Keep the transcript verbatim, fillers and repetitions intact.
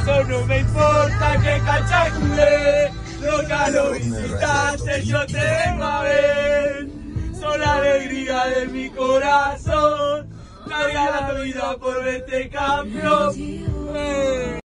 eso no me importa que cachacule, nunca lo visitaste, yo te vengo a ver. Son la alegría de mi corazón, daría la vida por verte campeón.